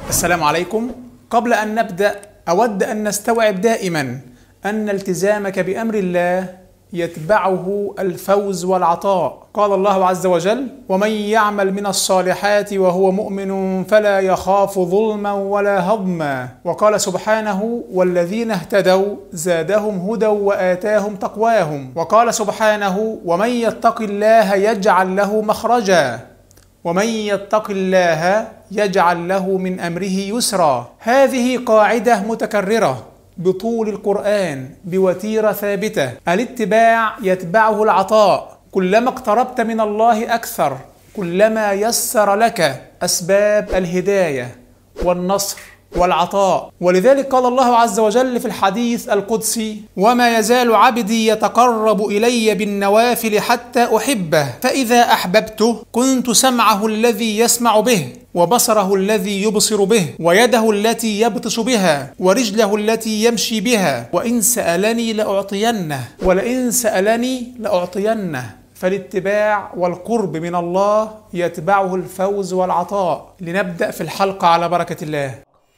السلام عليكم. قبل أن نبدأ أود أن نستوعب دائما أن التزامك بأمر الله يتبعه الفوز والعطاء. قال الله عز وجل: ومن يعمل من الصالحات وهو مؤمن فلا يخاف ظلما ولا هضما. وقال سبحانه: والذين اهتدوا زادهم هدى وآتاهم تقواهم. وقال سبحانه: ومن يتق الله يجعل له مخرجا ومن يتق الله يجعل له من أمره يسرا. هذه قاعدة متكررة بطول القرآن بوتيرة ثابتة: الاتباع يتبعه العطاء. كلما اقتربت من الله أكثر كلما يسر لك أسباب الهداية والنصر والعطاء. ولذلك قال الله عز وجل في الحديث القدسي: وما يزال عبدي يتقرب إلي بالنوافل حتى أحبه، فإذا أحببته كنت سمعه الذي يسمع به، وبصره الذي يبصر به، ويده التي يبطش بها، ورجله التي يمشي بها، وإن سألني لأعطينه، ولئن سألني لأعطينه. فالاتباع والقرب من الله يتبعه الفوز والعطاء. لنبدأ في الحلقة على بركة الله.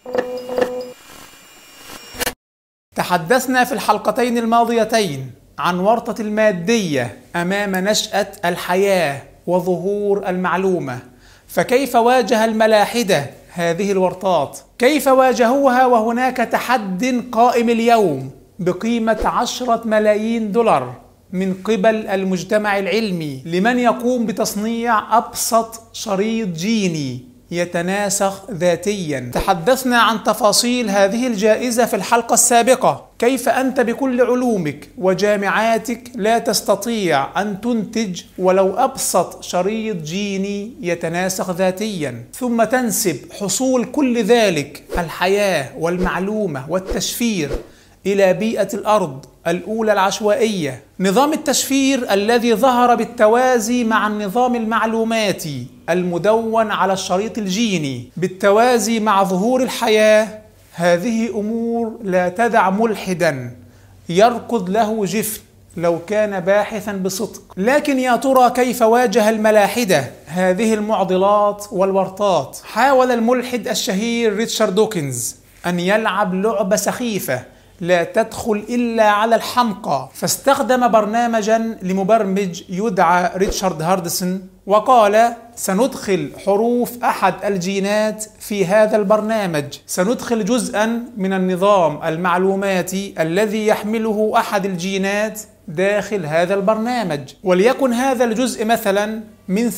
تحدثنا في الحلقتين الماضيتين عن ورطة المادية أمام نشأة الحياة وظهور المعلومة، فكيف واجه الملاحدة هذه الورطات؟ كيف واجهوها وهناك تحد قائم اليوم بقيمة 10 ملايين دولار من قبل المجتمع العلمي لمن يقوم بتصنيع أبسط شريط جيني يتناسخ ذاتيا. تحدثنا عن تفاصيل هذه الجائزة في الحلقة السابقة، كيف أنت بكل علومك وجامعاتك لا تستطيع أن تنتج ولو أبسط شريط جيني يتناسخ ذاتيا، ثم تنسب حصول كل ذلك الحياة والمعلومة والتشفير إلى بيئة الأرض الأولى العشوائية. نظام التشفير الذي ظهر بالتوازي مع النظام المعلوماتي المدون على الشريط الجيني بالتوازي مع ظهور الحياة، هذه أمور لا تدع ملحدا يركض له جفن لو كان باحثا بصدق. لكن يا ترى كيف واجه الملاحدة هذه المعضلات والورطات؟ حاول الملحد الشهير ريتشارد دوكنز أن يلعب لعبة سخيفة لا تدخل إلا على الحمقى، فاستخدم برنامجا لمبرمج يدعى ريتشارد هاردسون، وقال: سندخل حروف أحد الجينات في هذا البرنامج، سندخل جزءا من النظام المعلوماتي الذي يحمله أحد الجينات داخل هذا البرنامج، وليكن هذا الجزء مثلا من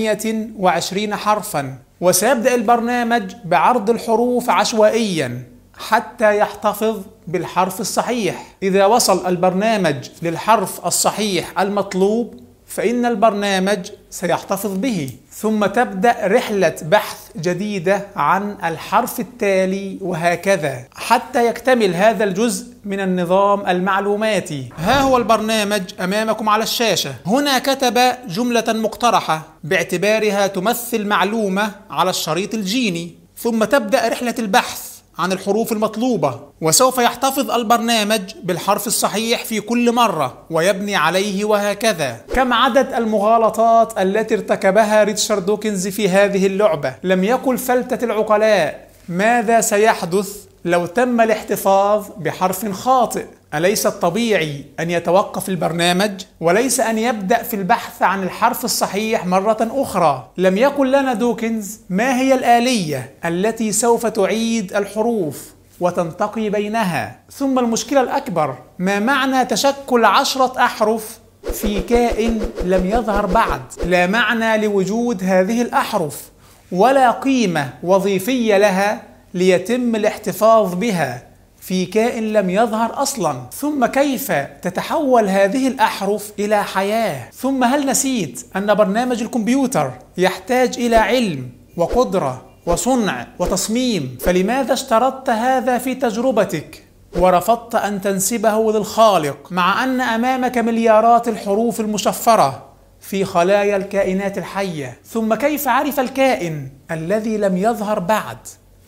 28 حرفا، وسيبدأ البرنامج بعرض الحروف عشوائيا حتى يحتفظ بالحرف الصحيح. إذا وصل البرنامج للحرف الصحيح المطلوب فإن البرنامج سيحتفظ به، ثم تبدأ رحلة بحث جديدة عن الحرف التالي، وهكذا حتى يكتمل هذا الجزء من النظام المعلوماتي. ها هو البرنامج أمامكم على الشاشة. هنا كتب جملة مقترحة باعتبارها تمثل معلومة على الشريط الجيني، ثم تبدأ رحلة البحث عن الحروف المطلوبة، وسوف يحتفظ البرنامج بالحرف الصحيح في كل مرة ويبني عليه، وهكذا. كم عدد المغالطات التي ارتكبها ريتشارد دوكنز في هذه اللعبة؟ لم يقل فلتة العقلاء: ماذا سيحدث لو تم الاحتفاظ بحرف خاطئ؟ أليس الطبيعي أن يتوقف البرنامج وليس أن يبدأ في البحث عن الحرف الصحيح مرة أخرى؟ لم يقل لنا دوكنز ما هي الآلية التي سوف تعيد الحروف وتنتقي بينها. ثم المشكلة الأكبر: ما معنى تشكل 10 أحرف في كائن لم يظهر بعد؟ لا معنى لوجود هذه الأحرف ولا قيمة وظيفية لها ليتم الاحتفاظ بها في كائن لم يظهر أصلا. ثم كيف تتحول هذه الأحرف إلى حياة؟ ثم هل نسيت أن برنامج الكمبيوتر يحتاج إلى علم وقدرة وصنع وتصميم؟ فلماذا اشترطت هذا في تجربتك ورفضت أن تنسبه للخالق، مع أن أمامك مليارات الحروف المشفرة في خلايا الكائنات الحية؟ ثم كيف عرف الكائن الذي لم يظهر بعد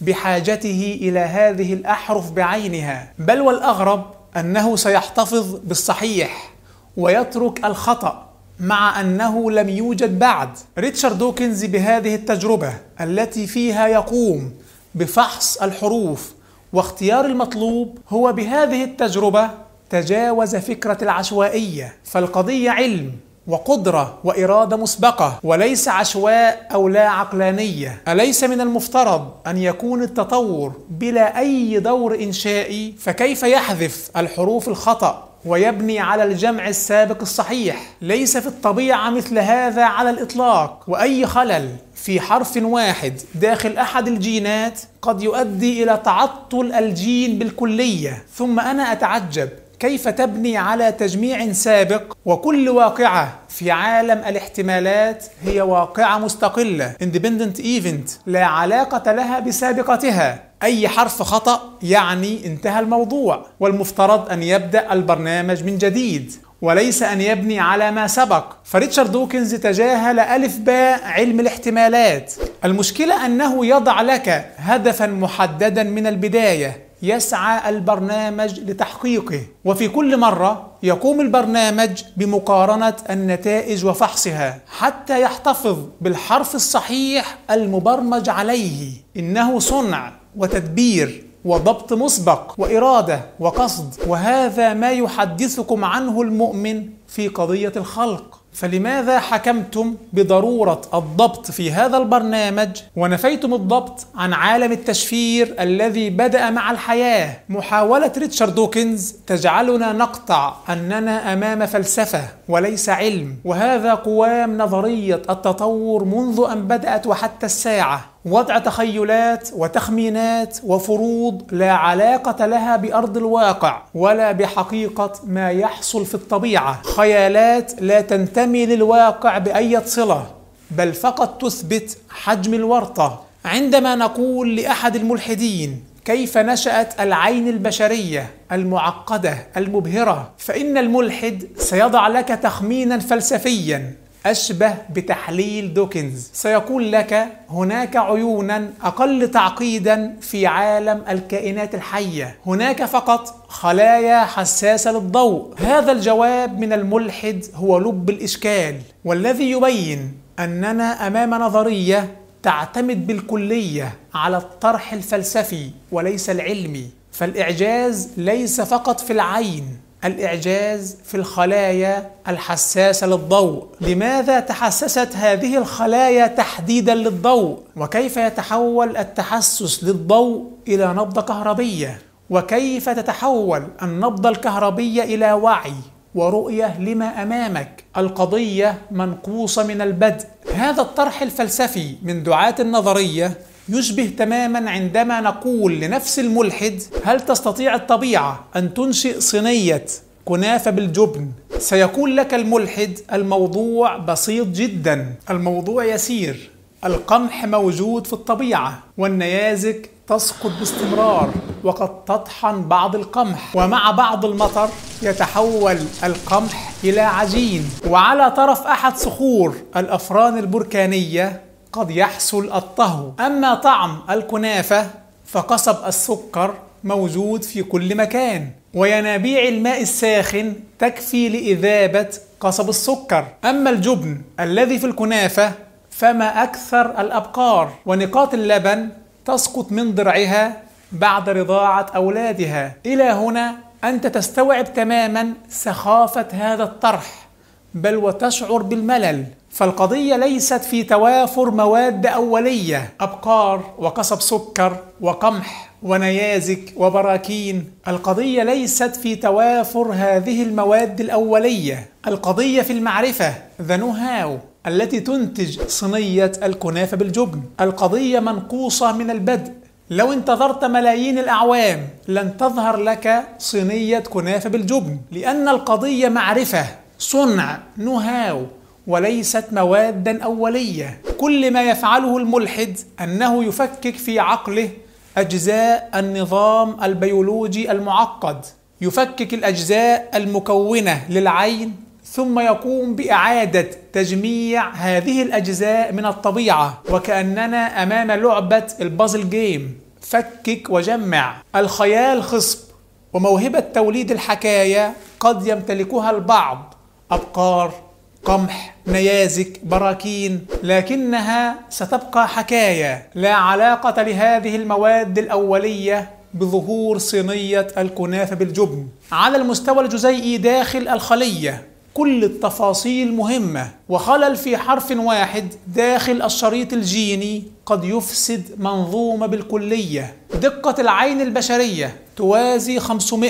بحاجته إلى هذه الأحرف بعينها؟ بل والأغرب أنه سيحتفظ بالصحيح ويترك الخطأ مع أنه لم يوجد بعد. ريتشارد دوكنز بهذه التجربة التي فيها يقوم بفحص الحروف واختيار المطلوب، هو بهذه التجربة تجاوز فكرة العشوائية، فالقضية علم وقدرة وإرادة مسبقة وليس عشواء أو لا عقلانية. أليس من المفترض أن يكون التطور بلا أي دور إنشائي؟ فكيف يحذف الحروف الخطأ ويبني على الجمع السابق الصحيح؟ ليس في الطبيعة مثل هذا على الإطلاق، وأي خلل في حرف واحد داخل أحد الجينات قد يؤدي إلى تعطل الجين بالكلية. ثم أنا أتعجب كيف تبني على تجميع سابق، وكل واقعة في عالم الاحتمالات هي واقعة مستقلة independent event لا علاقة لها بسابقتها. أي حرف خطأ يعني انتهى الموضوع، والمفترض أن يبدأ البرنامج من جديد وليس أن يبني على ما سبق. فريتشارد دوكنز تجاهل ألف باء علم الاحتمالات. المشكلة أنه يضع لك هدفا محددا من البداية يسعى البرنامج لتحقيقه، وفي كل مرة يقوم البرنامج بمقارنة النتائج وفحصها حتى يحتفظ بالحرف الصحيح المبرمج عليه. إنه صنع وتدبير وضبط مسبق وإرادة وقصد، وهذا ما يحدثكم عنه المؤمن في قضية الخلق. فلماذا حكمتم بضرورة الضبط في هذا البرنامج ونفيتم الضبط عن عالم التشفير الذي بدأ مع الحياة؟ محاولة ريتشارد دوكنز تجعلنا نقطع أننا أمام فلسفة وليس علم، وهذا قوام نظرية التطور منذ أن بدأت وحتى الساعة. وضع تخيلات وتخمينات وفروض لا علاقة لها بأرض الواقع ولا بحقيقة ما يحصل في الطبيعة، خيالات لا تنتمي للواقع بأي صلة، بل فقط تثبت حجم الورطة. عندما نقول لأحد الملحدين كيف نشأت العين البشرية المعقدة المبهرة، فإن الملحد سيضع لك تخمينا فلسفيا أشبه بتحليل دوكنز. سيقول لك هناك عيونا أقل تعقيدا في عالم الكائنات الحية، هناك فقط خلايا حساسة للضوء. هذا الجواب من الملحد هو لب الإشكال، والذي يبين أننا أمام نظرية تعتمد بالكلية على الطرح الفلسفي وليس العلمي. فالإعجاز ليس فقط في العين، الإعجاز في الخلايا الحساسة للضوء. لماذا تحسست هذه الخلايا تحديدا للضوء؟ وكيف يتحول التحسس للضوء إلى نبضة كهربية؟ وكيف تتحول النبضة الكهربية إلى وعي ورؤية لما أمامك؟ القضية منقوصة من البدء. هذا الطرح الفلسفي من دعاة النظرية يشبه تماما عندما نقول لنفس الملحد هل تستطيع الطبيعة أن تنشئ صينية كنافة بالجبن؟ سيقول لك الملحد الموضوع بسيط جدا، الموضوع يسير، القمح موجود في الطبيعة والنيازك تسقط باستمرار، وقد تطحن بعض القمح ومع بعض المطر يتحول القمح إلى عجين، وعلى طرف أحد صخور الأفران البركانية قد يحصل الطهو. أما طعم الكنافة فقصب السكر موجود في كل مكان، وينابيع الماء الساخن تكفي لإذابة قصب السكر. أما الجبن الذي في الكنافة فما أكثر الأبقار، ونقاط اللبن تسقط من ضرعها بعد رضاعة أولادها. إلى هنا أنت تستوعب تماما سخافة هذا الطرح، بل وتشعر بالملل. فالقضية ليست في توافر مواد أولية، أبقار وقصب سكر وقمح ونيازك وبراكين. القضية ليست في توافر هذه المواد الأولية، القضية في المعرفة the know-how التي تنتج صينية الكنافة بالجبن. القضية منقوصة من البدء. لو انتظرت ملايين الأعوام لن تظهر لك صينية كنافة بالجبن، لأن القضية معرفة، صنع know-how، وليست موادا أولية. كل ما يفعله الملحد أنه يفكك في عقله أجزاء النظام البيولوجي المعقد، يفكك الأجزاء المكونة للعين، ثم يقوم بإعادة تجميع هذه الأجزاء من الطبيعة، وكأننا أمام لعبة البازل جيم، فكك وجمع. الخيال خصب، وموهبة توليد الحكاية قد يمتلكها البعض، أبقار، قمح، نيازك، براكين، لكنها ستبقى حكاية لا علاقة لهذه المواد الأولية بظهور صينية الكنافة بالجبن. على المستوى الجزيئي داخل الخلية كل التفاصيل مهمة، وخلل في حرف واحد داخل الشريط الجيني قد يفسد منظومة بالكلية. دقة العين البشرية توازي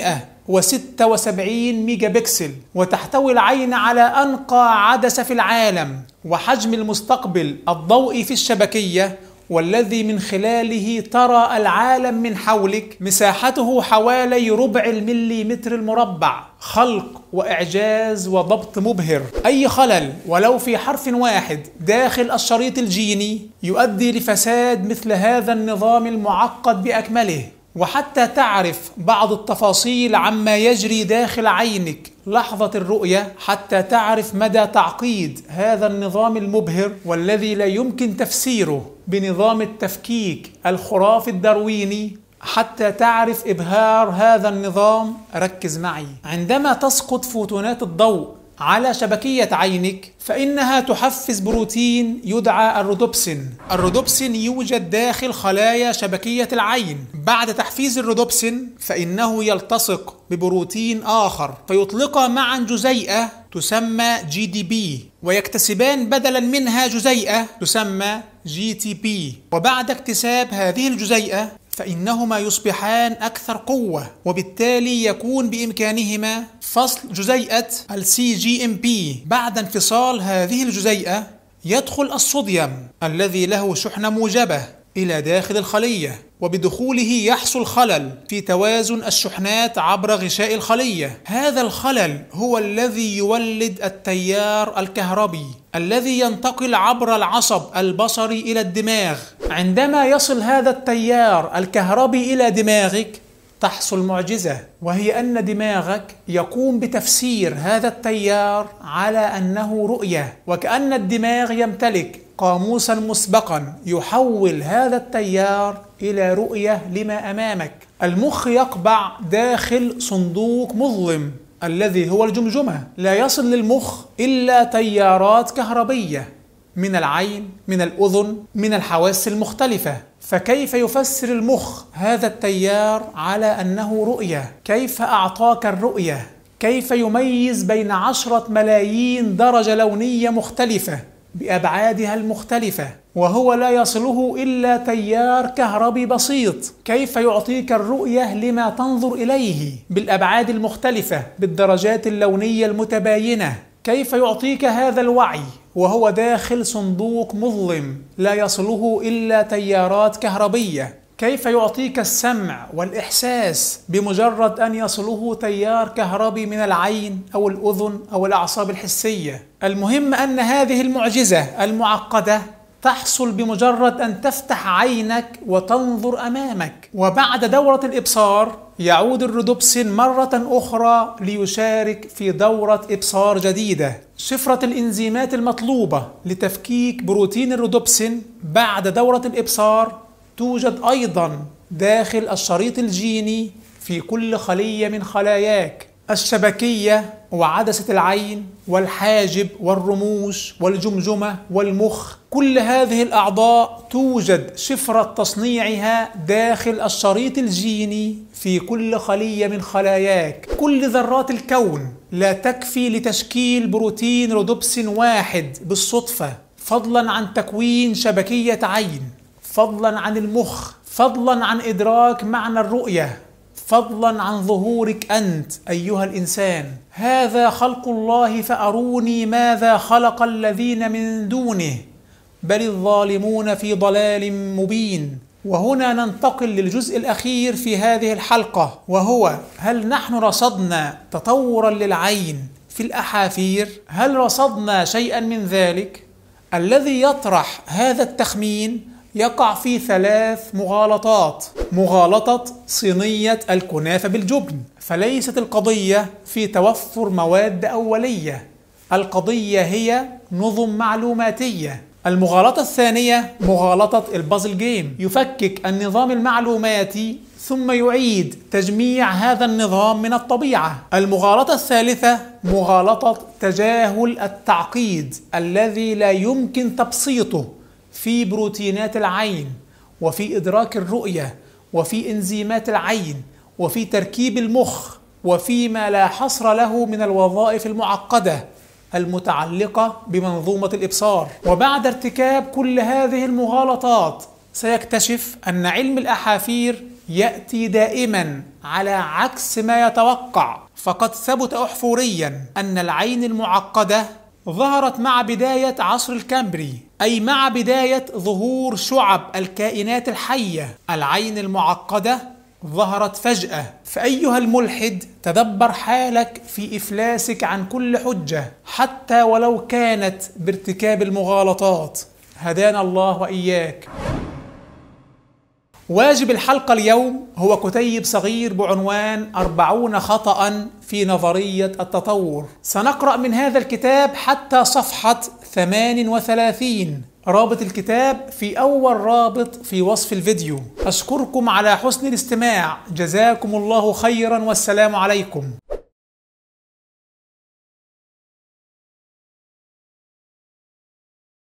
576 ميجا بكسل، وتحتوي العين على أنقى عدسة في العالم، وحجم المستقبل الضوئي في الشبكية والذي من خلاله ترى العالم من حولك مساحته حوالي ربع المليمتر المربع. خلق وإعجاز وضبط مبهر. أي خلل ولو في حرف واحد داخل الشريط الجيني يؤدي لفساد مثل هذا النظام المعقد بأكمله. وحتى تعرف بعض التفاصيل عما يجري داخل عينك لحظة الرؤية، حتى تعرف مدى تعقيد هذا النظام المبهر والذي لا يمكن تفسيره بنظام التفكيك الخرافي الدارويني، حتى تعرف إبهار هذا النظام. ركز معي. عندما تسقط فوتونات الضوء على شبكية عينك فإنها تحفز بروتين يدعى الرودوبسين. الرودوبسين يوجد داخل خلايا شبكية العين. بعد تحفيز الرودوبسين فإنه يلتصق ببروتين آخر فيطلقا معا جزيئة تسمى GDP، ويكتسبان بدلا منها جزيئة تسمى GTP. وبعد اكتساب هذه الجزيئة فإنهما يصبحان أكثر قوة، وبالتالي يكون بإمكانهما فصل جزيئة CGMP. بعد انفصال هذه الجزيئة يدخل الصوديوم الذي له شحنة موجبة إلى داخل الخلية، وبدخوله يحصل خلل في توازن الشحنات عبر غشاء الخلية. هذا الخلل هو الذي يولد التيار الكهربي الذي ينتقل عبر العصب البصري إلى الدماغ. عندما يصل هذا التيار الكهربي إلى دماغك تحصل معجزة، وهي أن دماغك يقوم بتفسير هذا التيار على أنه رؤية، وكأن الدماغ يمتلك قاموسا مسبقا يحول هذا التيار إلى رؤية لما أمامك. المخ يقبع داخل صندوق مظلم الذي هو الجمجمة. لا يصل للمخ إلا تيارات كهربية من العين، من الأذن، من الحواس المختلفة. فكيف يفسر المخ هذا التيار على أنه رؤية؟ كيف أعطاك الرؤية؟ كيف يميز بين 10 ملايين درجة لونية مختلفة بأبعادها المختلفة وهو لا يصله إلا تيار كهربي بسيط؟ كيف يعطيك الرؤية لما تنظر إليه بالأبعاد المختلفة بالدرجات اللونية المتباينة؟ كيف يعطيك هذا الوعي وهو داخل صندوق مظلم لا يصله إلا تيارات كهربية؟ كيف يعطيك السمع والإحساس بمجرد أن يصله تيار كهربي من العين أو الأذن أو الأعصاب الحسية؟ المهم أن هذه المعجزة المعقدة تحصل بمجرد أن تفتح عينك وتنظر أمامك. وبعد دورة الإبصار يعود الرودوبسين مرة أخرى ليشارك في دورة إبصار جديدة. شفرة الإنزيمات المطلوبة لتفكيك بروتين الرودوبسين بعد دورة الإبصار توجد أيضا داخل الشريط الجيني في كل خلية من خلاياك. الشبكية وعدسة العين والحاجب والرموش والجمجمة والمخ، كل هذه الأعضاء توجد شفرة تصنيعها داخل الشريط الجيني في كل خلية من خلاياك. كل ذرات الكون لا تكفي لتشكيل بروتين رودوبسين واحد بالصدفة، فضلا عن تكوين شبكية عين، فضلا عن المخ، فضلا عن إدراك معنى الرؤية، فضلا عن ظهورك أنت أيها الإنسان. هذا خلق الله فأروني ماذا خلق الذين من دونه بل الظالمون في ضلال مبين. وهنا ننتقل للجزء الأخير في هذه الحلقة، وهو هل نحن رصدنا تطورا للعين في الأحافير؟ هل رصدنا شيئا من ذلك؟ الذي يطرح هذا التخمين يقع في 3 مغالطات. مغالطة صينية الكنافة بالجبن، فليست القضية في توفر مواد أولية، القضية هي نظم معلوماتية. المغالطة الثانية مغالطة البازل جيم، يفكك النظام المعلوماتي ثم يعيد تجميع هذا النظام من الطبيعة. المغالطة الثالثة مغالطة تجاهل التعقيد الذي لا يمكن تبسيطه في بروتينات العين وفي إدراك الرؤية وفي إنزيمات العين وفي تركيب المخ وفيما لا حصر له من الوظائف المعقدة المتعلقة بمنظومة الإبصار. وبعد ارتكاب كل هذه المغالطات سيكتشف أن علم الأحافير يأتي دائما على عكس ما يتوقع، فقد ثبت أحفوريا أن العين المعقدة ظهرت مع بداية عصر الكامبري، أي مع بداية ظهور شعب الكائنات الحية. العين المعقدة ظهرت فجأة، فأيها الملحد تدبر حالك في إفلاسك عن كل حجة حتى ولو كانت بارتكاب المغالطات. هدانا الله وإياك. واجب الحلقة اليوم هو كتيب صغير بعنوان 40 خطأ في نظرية التطور. سنقرأ من هذا الكتاب حتى صفحة 38. رابط الكتاب في أول رابط في وصف الفيديو. أشكركم على حسن الاستماع، جزاكم الله خيرا والسلام عليكم.